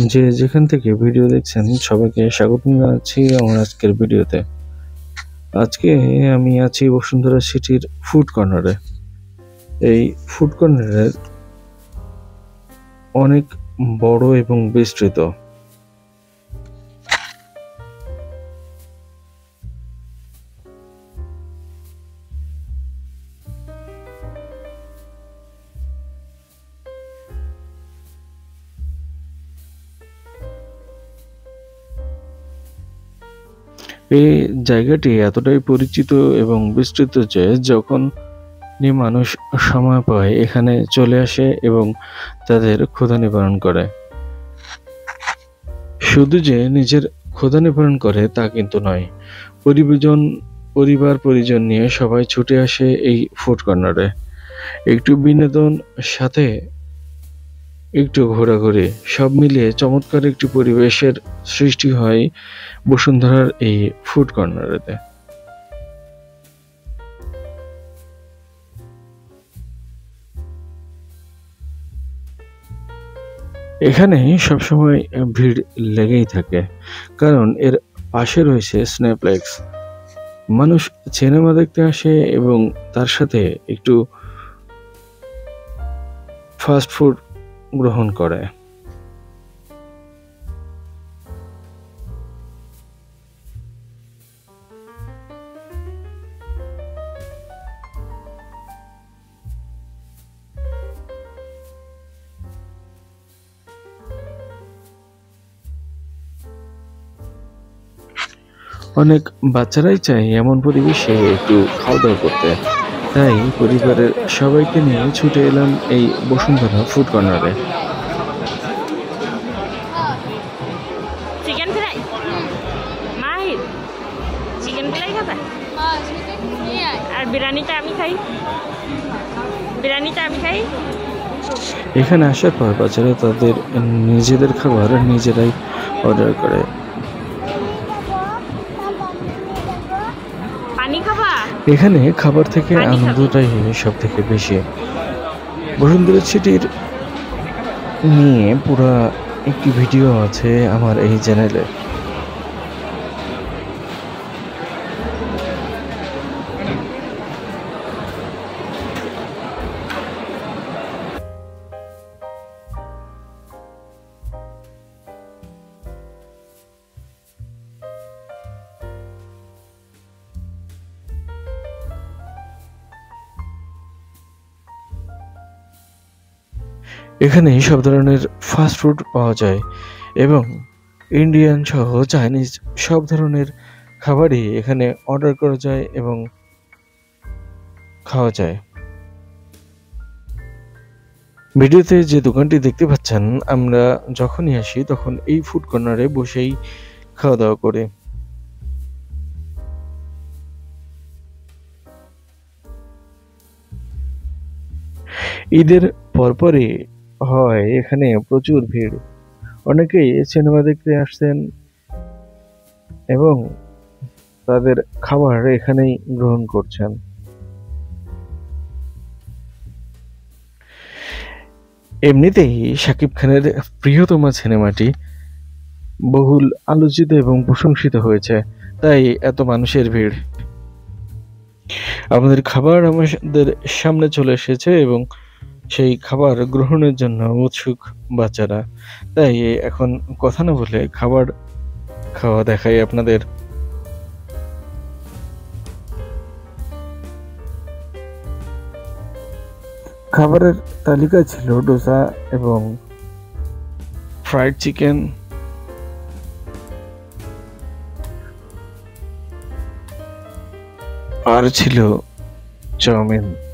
যে যেখান থেকে ভিডিও দেখছেন সবাইকে স্বাগত জানাচ্ছি আমার আজকের ভিডিওতে। আজকে আমি আছি বসুন্ধরা সিটির ফুড কর্নারে। এই ফুড কর্নারের অনেক বড় এবং বিস্তৃত। এই জায়গাটি এতটাই পরিচিত এবং বিস্তৃত যে যখন মানুষ সময় পায় এখানে চলে আসে এবং তাদের ক্ষুধা নিবারণ করে। শুধু যে নিজের ক্ষুধা নিবারণ করে তা কিন্তু নয়, পরিবার পরিজন নিয়ে সবাই ছুটে আসে এই ফুড কর্নারে। একটু বিনোদন, সাথে একটু ঘোরাঘুরি, সব মিলিয়ে চমৎকার একটি পরিবেশের সৃষ্টি হয় বসুন্ধরার এই ফুড কর্নারেতে। এখানে সবসময় ভিড় লেগেই থাকে, কারণ এর পাশে রয়েছে স্ন্যাপলেক্স। মানুষ সিনেমা দেখতে আসে এবং তার সাথে একটু ফাস্ট ফুড গ্রহণ করে। অনেক বাচ্চারাই চায় এমন পরিবেশে একটু খাওয়া দাওয়া করতে, তাই পরিবারের সবাইকে নিয়ে ছুটে এলাম এই বসুন্ধরা ফুড কর্নারে। Chicken fry Mahir, chicken fry খাবে? আর বিরিয়ানিটা আমি খাই, এখানে আসার পর বাচ্চারা তাদের নিজেদের খাবার নিজেরাই অর্ডার করে। এখানে খাবার থেকে আনন্দটাই সব থেকে বেশি। বসুন্ধরা সিটির নিয়ে পুরা একটি ভিডিও আছে আমার এই চ্যানেলে। এখানে সব ধরনের ফাস্ট ফুড পাওয়া যায় এবং ইন্ডিয়ান সহ চাইনিজ সব ধরনের খাবারই এখানে অর্ডার করা যায় এবং খাওয়া যায়। ভিডিওতে যে দোকানটি দেখতে পাচ্ছেন, আমরা যখনই আসি তখন এই ফুড কর্নারে বসেই খাওয়া দাওয়া করি। ঈদের পরপরই হয় এখানে প্রচুর ভিড়। অনেকেই সিনেমা দেখতে আসছেন এবং তাদের খাবার এখানেই গ্রহণ করছেন। এমনিতেই শাকিব খানের প্রিয়তম সিনেমাটি বহুল আলোচিত এবং প্রশংসিত হয়েছে, তাই এত মানুষের ভিড়। আমাদের খাবার আমাদের সামনে চলে এসেছে এবং সেই খাবার গ্রহণের জন্য উৎসুক বাচ্চারা, তাই এখন কথা না বলে খাবার খাওয়া দেখাই আপনাদের। খাবারের তালিকায় ছিল ডোসা এবং ফ্রাইড চিকেন, আর ছিল চাউমিন।